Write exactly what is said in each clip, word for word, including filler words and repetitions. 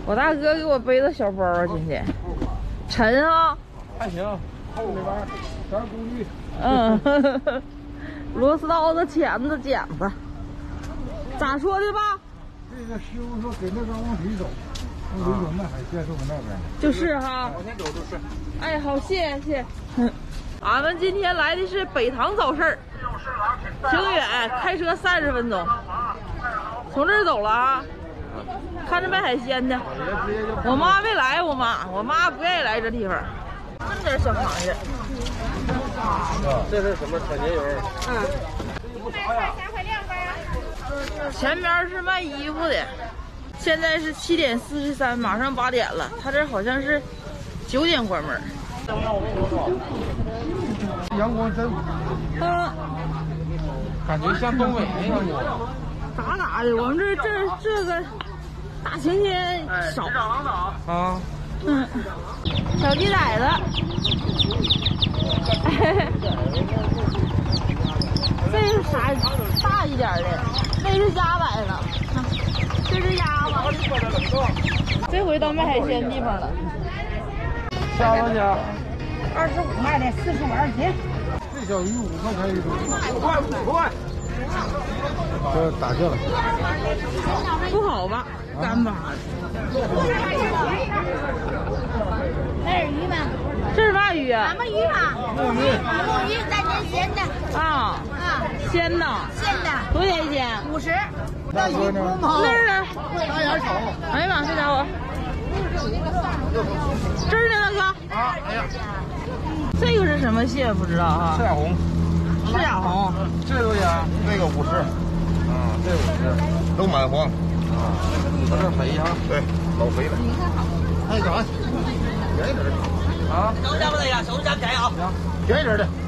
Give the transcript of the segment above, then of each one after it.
我大哥给我背的小包，今天沉啊， 还行，后里边全是工具。 嗯，呵呵呵螺丝刀子、钳子、剪子，咋说的吧？ 这个师傅说给那边往里走，往里走那海鲜是我那边。 就是哈， 往前走就是。 哎，好，谢谢谢。嗯，俺们今天来的是北塘早市，挺远，开车三十分钟，从这儿走了啊。看着卖海鲜的，我妈没来，我妈，我妈不愿意来这地方。这么点小螃蟹。 这是什么产节油？ 嗯。前边是卖衣服的，现在是七点四十三，马上八点了。他这好像是九点关门。 阳光真。 嗯。 感觉像东北那样的。 咋咋的？我们这这这个大晴天少。 啊。 嗯。小鸡崽子。这是啥？大一点的，那是鸭崽子，这是鸭子。这回到卖海鲜地方了。 虾多少钱？ 二十五卖的，四十五二斤。 这小鱼五块钱一斤。五块五块。这打下了。 不好吧？干巴的。 这是鱼吗？ 这是嘛鱼啊？ 什么鱼嘛？木鱼，木鱼，咱这鲜的。 啊啊，鲜的。 鲜的。 多少钱一斤？ 五十。那鱼不吗？ 那儿呢？ 大眼瞅。 哎呀妈，这家伙。这儿呢，大哥。 啊，哎呀。 这个是什么蟹？不知道哈。 赤雅红。 赤雅红。 这多少钱？这个五十。啊，这五十。都满黄。啊，它这肥哈。对，老肥了。哎，干啥？便宜点的。啊。手夹不对呀，手夹便宜啊。行，便宜点的。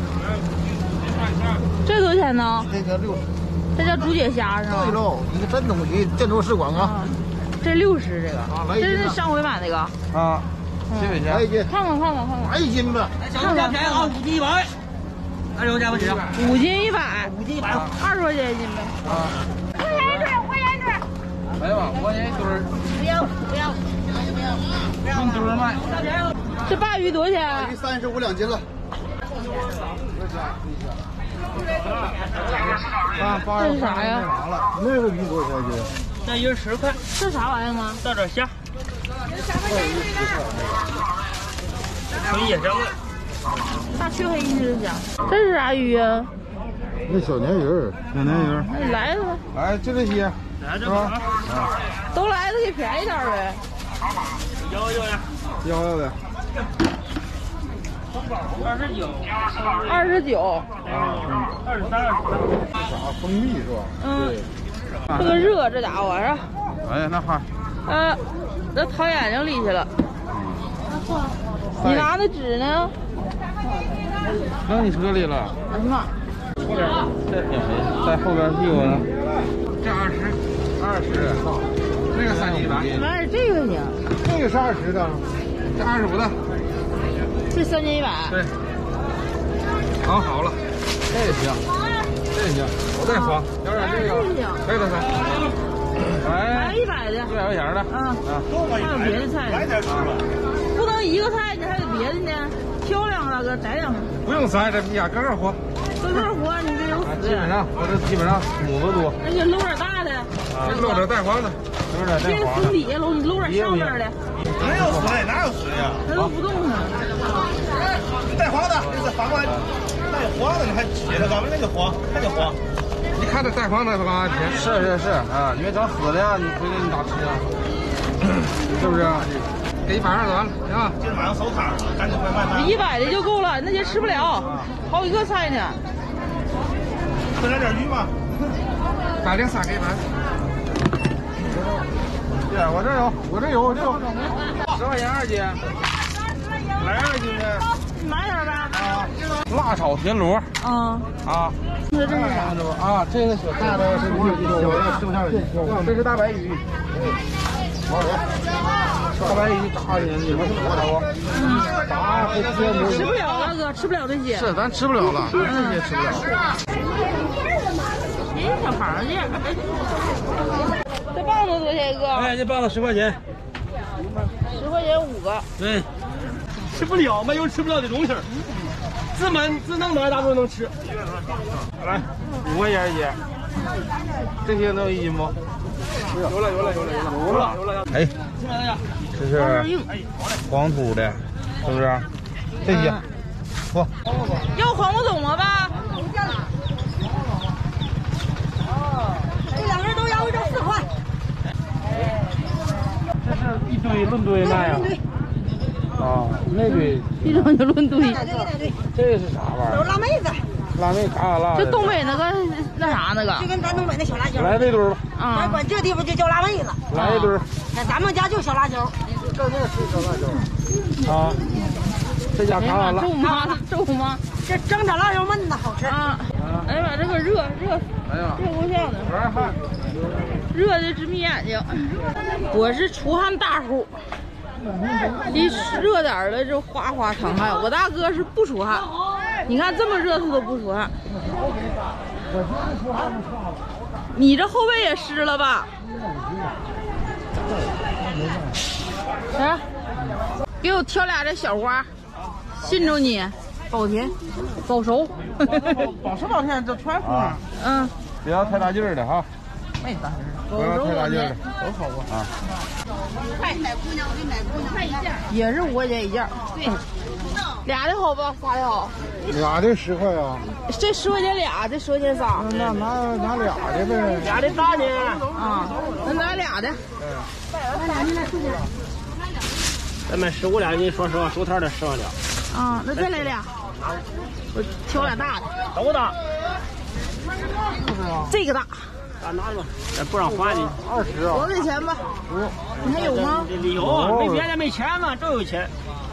这多少钱呢？ 这个六十。 这叫竹节虾是吗？ 对喽，一个真东西，见多识广啊。 这六十这个。 啊，来一斤。 斤。 这是上回买那个。 啊。七百钱。来一斤。 看看看看看看。 来一斤吧。 看看便宜啊，五斤一百。二十块钱不行。 五斤一百。 五斤一百。 二十块钱一斤呗。 啊。 五块钱一对，五块钱一对。 来吧，五块钱一堆儿。 不要不要。 用堆儿卖。 这鲅鱼多少钱？ 鲅鱼三十五两斤了。啊， 这是啥呀？ 那个鱼多少钱一斤？ 那鱼十块。 这啥玩意儿啊？ 大点虾。纯野生的。 大雀黑是虾。这是啥鱼啊？ 那小鲶鱼儿。小鲶鱼儿。 那你来了吧？ 来，就这些。 来这吧。 都来了，给便宜点呗。 幺幺呀。 幺幺的。 二十九。 二十九。 二十三、二十四。 啥？蜂蜜是吧？ 嗯。这个热，这家伙是。 哎呀，那哈。 呃，这掏眼睛里去了。你拿的纸呢？ 扔你车里了。 哎呀妈！ 这挺肥，在后边屁股呢。这二十，二十。那个三斤八。 买点这个行。 这个是二十的，这二十五的。 这三斤一百。 对。好好了，这也行，这也行，我再黄，要点这个，可以了噻。哎， 买一百的， 一百块钱的。 嗯，还有别的菜呢，不能一个菜，你还有别的呢，挑两个大哥，摘两个。 不用摘，这皮呀，个个活。 个个活，你这有死。 基本上，我这基本上母子多。 那就搂点大的。 啊，搂点带黄的，搂点带黄的。 这从底下搂，你搂点上边的。 没有水，哪有水呀？ 它都不动呢。 带黄的，这是反过来带黄的，你还切它干嘛？那就黄，那就黄。 你看这带黄的干嘛切？是是是啊，因为整死的呀，你回头你咋吃啊？是不是？给一百二得了，行吧？ 今天晚上收摊了，赶紧快卖卖。 一百的就够了，那些吃不了，好几个菜呢。 再来点鱼吗？ 百零三给一百。对，我这有，我这有，我这有。十块钱二斤。来二斤的。 你买点呗。 啊。辣炒田螺。 嗯。 啊。 这这是啥？ 啊，这个小大的是不是？小的吃不下去。这是大白鱼。多少钱？大白鱼炸的，你们是多少啊？ 嗯。 炸和切吃不了了，哥，吃不了这些。 是，咱吃不了了，这些吃不了。 哎，小螃蟹。这棒子多少钱一个？ 哎，这棒子十块钱。 十块钱五个。 对，吃不了，没有吃不了的东西。自满自能买，大都能吃。 来，五块钱一斤。这些能有一斤不？ 有了，有了，有了，有了，有了，有了。 哎，这是黄土的，是不是？这些，不。 要黄瓜种了吧？ 这两根都要这四块。 这是一堆论堆卖呀。 啊，那堆一种就论堆。 这是啥玩意儿？ 都是辣妹子。 辣妹嘎嘎辣。 就东北那个那啥那个。 就跟咱东北那小辣椒。 来这堆吧。 啊。 咱管这地方就叫辣妹子。 来一堆。 那咱们家就小辣椒。 这这是小辣椒。啊。这家嘎嘎辣。 肉吗？肉吗？ 这蒸点辣椒焖的好吃。 啊。哎呀妈，这个热热。 哎呀。 热够呛的。 玩汗。 热的直眯眼睛。我是出汗大户。一热点儿了就哗哗淌汗。我大哥是不出汗，你看这么热他都不出汗。你这后背也湿了吧？来，给我挑俩这小花，信着你，保甜，保熟。 保熟保甜，这全红。 嗯， 不要太大劲儿的哈。 没大劲儿。 不要太大劲儿的， 都好过啊。 快买姑娘，我给买姑娘买一件。 也是五块钱一件。对，俩的好不？仨的好？ 俩的十块啊。 这十块钱俩，这十块钱仨。 那拿拿俩的呗。 俩的大呢？ 啊，那拿俩的。 咱买十五俩，你说实话，收摊的十万两。 啊，那再来俩。我挑俩大的。 都大。 这个大。 咱拿吧，咱不让还你。 二十啊。 多少钱吧？你还有吗？ 有，没别的没钱嘛，都有钱。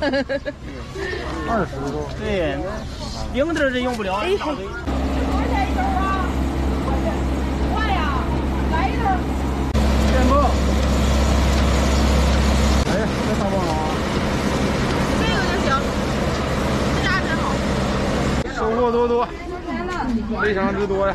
二十多。 对，零点这用不了。 哎嘿。 快呀，来一根。 电报。哎，这大棒啊！ 这个就行，这家真好。 收获多多，非常之多呀。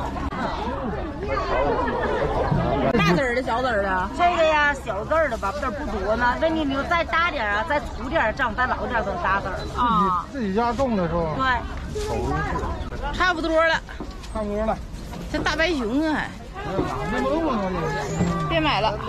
大籽儿的，小籽儿的。 这个呀，小籽儿的吧，字儿不多呢。那你你再大点啊，再粗点，这样再老点都大籽儿了啊。 自己家种的是吧？ 对， 差不多了， 差不多了。 这大白熊啊还。 那么多呢？ 别买了。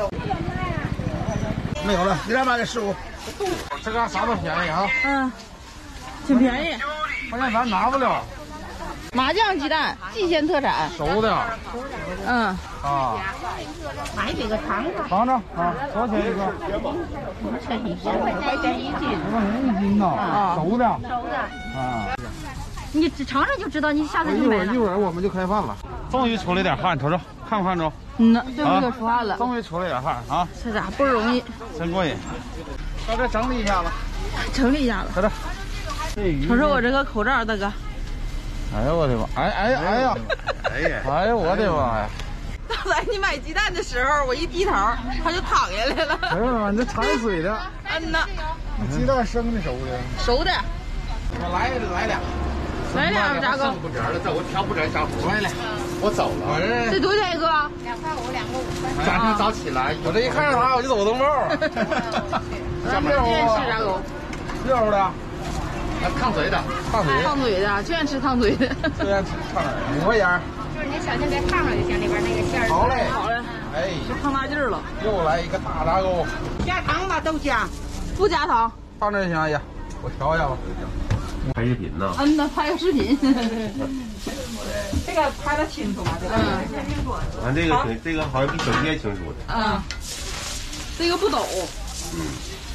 没有了，你俩买个十五。这嘎啥都便宜啊。 嗯，挺便宜。 关键咱拿不了。 麻酱鸡蛋，蓟县特产， 熟的。 嗯。 啊。 买这个尝尝。 尝尝啊，多少钱一个？ 十块钱一斤。 十块钱一斤呢。啊。熟的。 熟的。 啊。 你尝尝就知道，你下次就一会买了。 儿一会儿我们就开饭了。终于出了点汗，瞅瞅，看不看着？ 嗯呐，这回可出汗了。 终于出了点汗啊！ 这家不容易。 真过瘾。到这整理一下子。 整理一下子。 搁这。这鱼。 瞅瞅我这个口罩，大哥。 哎呦我的妈！哎哎哎呀！哎呀！哎呦我的妈呀！ 刚才你买鸡蛋的时候，我一低头，它就淌下来了。 哎呦妈，你这掺水的。 嗯呐。 鸡蛋生的熟的？ 熟的。 我来来俩。 来俩炸糕。 不着了，这我挑不着下湖来了。我走了。 这多少钱一个？ 两块五，两个五块。 早上早起来，我这一看着它，我就走动冒。 咱们愿意吃炸糕。 热乎的。烫嘴的，烫嘴， 烫嘴的，就爱吃烫嘴的。 就爱吃烫嘴，五块钱。 就是你小心别烫上就行，里边那个馅儿。 好嘞， 好嘞。 哎， 就烫大劲儿了。 又来一个大炸糕。 加糖吧，都加。 不加糖。 放这行，哎呀，我调一下吧。 拍视频呢？ 嗯呐，拍个视频。 这个拍的清楚吗？这个。 嗯。俺这个挺，这个好像比手机还清楚的。 嗯。这个不抖。 嗯。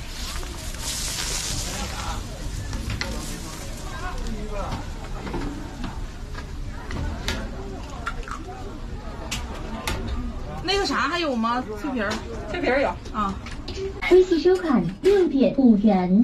那个啥还有吗？脆皮儿， 脆皮儿有啊。 微信收看六点五元。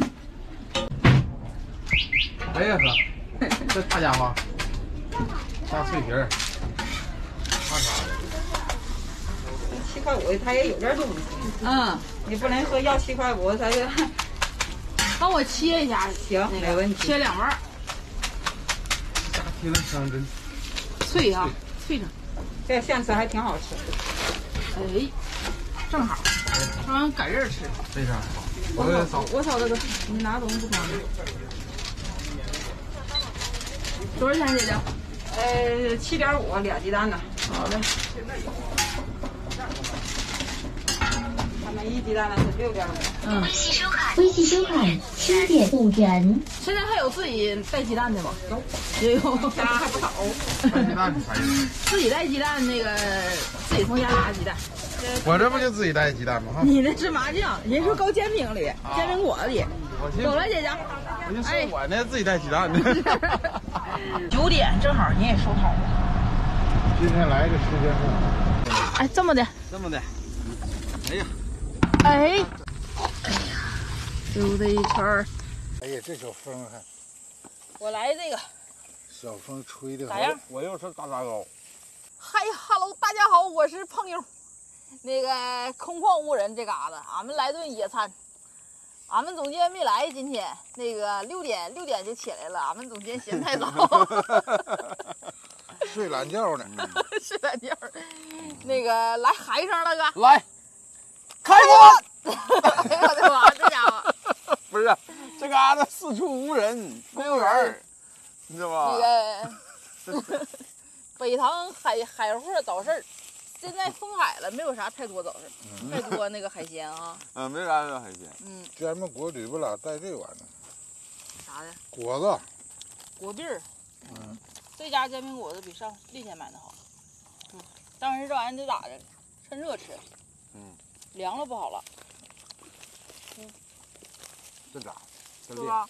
哎呀哥，这大家伙，大脆皮儿，看啥？ 七块五，它也有点东西。 嗯， 你不能说要七块五，它就。 帮我切一下， 行，没问题。 切两半儿。 家听着香真脆哈，脆着。 这个馅吃还挺好吃。 哎，正好。 哎让赶热吃。 这啥？ 我扫，我扫这个，你拿东西不方便。多少钱，姐姐？ 呃，七点五，俩鸡蛋呢。 好的。 他们一鸡蛋呢是六点五。 嗯。 微信收款，微信收款七点五元。 现在还有自己带鸡蛋的吗？有，也有， 家还不少。 带鸡蛋是啥意思？ 自己带鸡蛋，那个自己从家拿鸡蛋。 我这不就自己带鸡蛋吗？ 你那是麻酱，人说搁煎饼里，煎饼果子里。走了，姐姐。 我就说我呢自己带鸡蛋呢。 九点正好你也收摊了。 今天来的时间是？ 哎，这么的， 这么的。哎呀， 哎，哎呀，溜达一圈儿。 哎呀，这小风还， 我来这个， 小风吹的咋样？ 我又是大杂糕。 嗨哈喽，大家好，我是胖妞。那个空旷无人这嘎达，俺们来顿野餐。俺们总监没来，今天那个六点六点就起来了，俺们总监嫌太早。 睡懒觉呢。 睡懒觉。那个来嗨上了哥。 来，开播！ 哎呦我的妈，这家伙！ 不是，这嘎达四处无人，没有人，你知道吧？ 那个北塘海海货早市儿。现在封海了，没有啥太多早市，嗯、太多那个海鲜啊。 嗯，没啥海鲜。 嗯， 咱们锅里不拉带这玩意儿。 啥的？ 果子。 果篦儿。 嗯。 这家煎饼果子比上那天买的好。嗯。当时这玩意儿得咋的？趁热吃。 嗯。 凉了不好了。嗯。 这咋？ 是吧？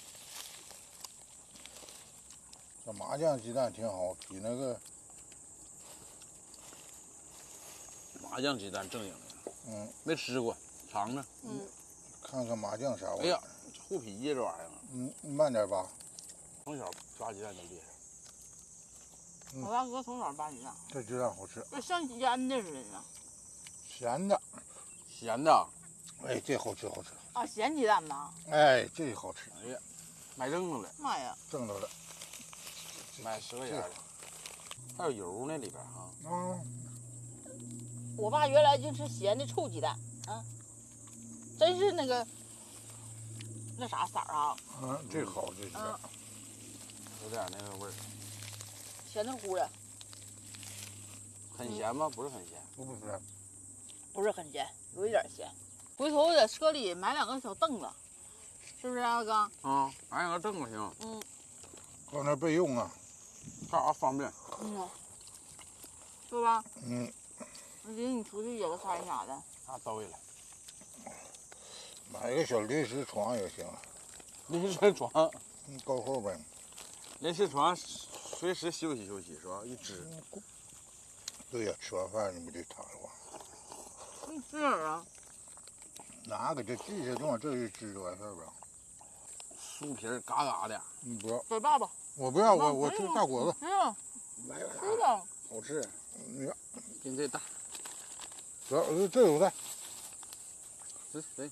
这麻酱鸡蛋挺好，比那个。 麻酱鸡蛋正经的， 嗯， 没吃过，尝尝。 嗯， 看看麻酱啥味儿。 哎呀，护脾气这玩意儿。 嗯，慢点扒。 从小抓鸡蛋就厉害。 嗯、我大哥从小扒鸡蛋。 这鸡蛋好吃。 这像腌的似的呢。 咸的。 咸的。 哎，这好吃好吃。 啊，咸鸡蛋呐。 哎，这好吃。 哎呀，买正着了。 妈呀， 挣着了。 买十块钱的，还有油呢里边啊。 嗯。 我爸原来就吃咸的臭鸡蛋，啊，真是那个那啥色儿啊。 嗯，这好这是。 嗯， 有点那个味儿。 咸乎乎的。 很咸吗？不是很咸。 不不是。 不是很咸，有一点咸。回头在车里买两个小凳子，是不是啊，哥？ 啊，买两个凳子行。 嗯。 放那备用啊。 干啥方便？ 嗯。是吧？ 嗯。 领你出去野个餐啥的， 那都有了。 买个小临时床也行。 临时床， 嗯，够后边。 临时床随时休息休息是吧？一支。 对呀，吃完饭你不得躺着吗？ 你吃哪儿啊？ 拿个这地下弄，这一支就完事儿吧。 酥皮嘎嘎的。 你不要。 给爸爸。 我不要，我我吃大果子。 不要。 来个吃的。 好吃。 你要。 跟这大。 这这有的， 这谁？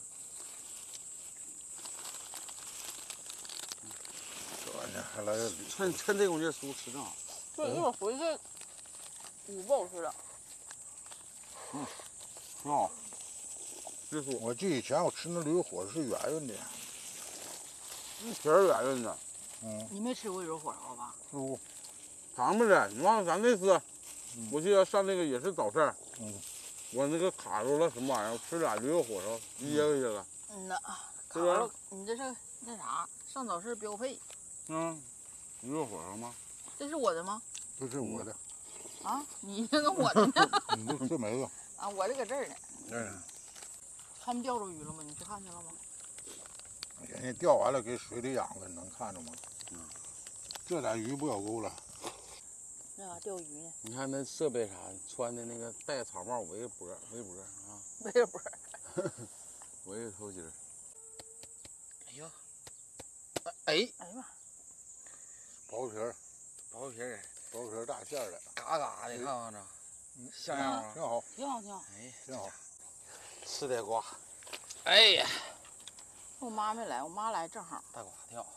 这玩意儿还来个趁趁这功劲酥吃正好。 这一会儿回去卤不好吃的。 嗯，挺好。这酥， 我记以前我吃那驴肉火是圆圆的， 皮儿圆圆的。 嗯。 你没吃过驴肉火烧吧？ 吃过，尝不着。你忘了咱那次，我记得上那个也是早市。 嗯。 我那个卡住了什么玩意儿？吃俩驴肉火烧噎回去了。 嗯呐， 是不是？ 你这是那啥上早市标配。 嗯，驴肉火烧吗？ 这是我的吗？ 这是我的。 啊，你那个我的呢？ 你这这没了。 啊，我这搁这儿呢。 嗯。 他们钓着鱼了吗？你去看去了吗？ 人家钓完了给水里养着，能看着吗？ 嗯。 这俩鱼不咬钩了。 那啥钓鱼呢？ 你看那设备啥的，穿的那个戴草帽围脖围脖啊， 围脖， 围个头巾。 哎呦， 哎哎呀妈！ 薄皮儿， 薄皮儿， 薄皮儿大馅儿的， 嘎嘎的，看看着，像样吗？ 挺好， 挺好，挺好， 哎， 挺好。 吃得瓜，哎呀， 我妈没来，我妈来正好。 大瓜挺好，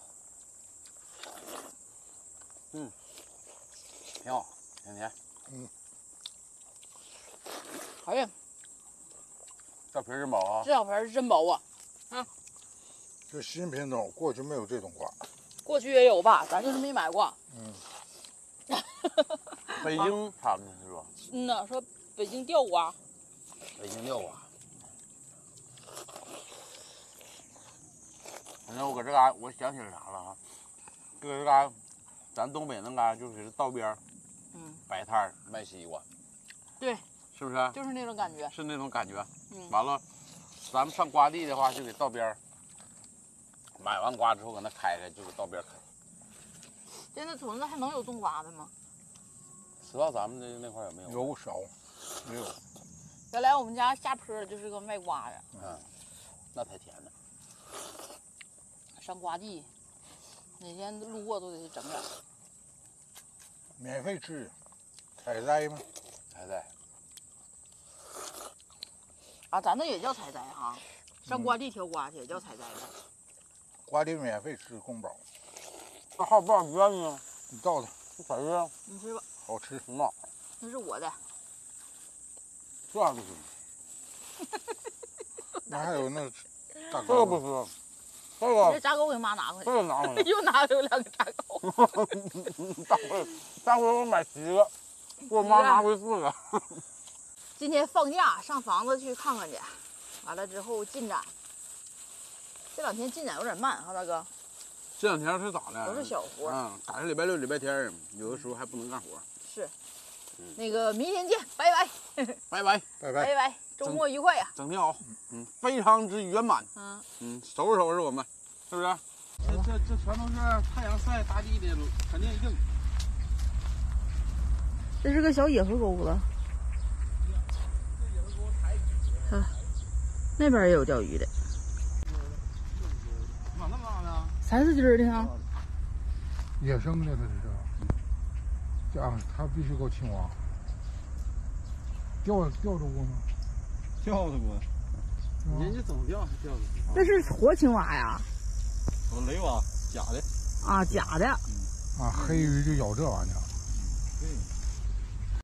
嗯。挺好，挺甜。 嗯。 哎呀， 这皮真薄啊！ 这小皮是真薄啊！啊， 这新品种，过去没有这种瓜。 过去也有吧，咱就是没买过。 嗯。 北京产的是吧？ 嗯呐，说北京吊瓜。 北京吊瓜。反正我搁这嘎，我想起来啥了啊？搁这嘎，咱东北那嘎就是道边儿， 嗯， 摆摊儿卖西瓜。 对。 是不是？ 就是那种感觉。 是那种感觉。 嗯。 完了，咱们上瓜地的话，就给道边儿买完瓜之后，搁那开开，就给道边开。 现在屯子还能有种瓜的吗？ 知道咱们那那块有没有？ 有少，没有。 原来我们家下坡就是个卖瓜的。 嗯，那太甜了。 上瓜地，哪天路过都得整点。 免费吃，采摘吗？ 采摘。 啊，咱那也叫采摘哈，上瓜地挑瓜去也叫采摘的。 瓜地免费吃，宫保。 那还有多少元呢？ 你倒它， 这啥呀？ 你吃吧。 好吃。 那那是我的。 这样不行。 那还有那大这个不行，这个。 这炸狗给妈拿回来。 这个拿回来。 又拿回来两个炸狗。 大回，大回我买七个，给我妈拿回四个。 今天放假上房子去看看去，完了之后进展。这两天进展有点慢哈，大哥。 这两天是咋的？ 都是小活。 嗯，赶上礼拜六、礼拜天，有的时候还不能干活。 是。嗯、那个明天见，拜拜。 拜拜拜拜拜拜，周末愉快呀！ 整挺好，嗯，非常之圆满。 嗯嗯，收拾收拾我们，是不是？这这这全都是太阳晒大地的，肯定硬。 这是个小野河沟子。看、啊，那边也有钓鱼的。 咋那么大呢？ 三四斤的呢。 野生的，它是。这啊，它必须够青蛙。钓钓着过吗？ 钓着过。人家怎么钓还钓着？ 那是活青蛙呀。 我雷蛙，假的。 啊，假的。 啊，黑鱼就咬这玩意儿。 对。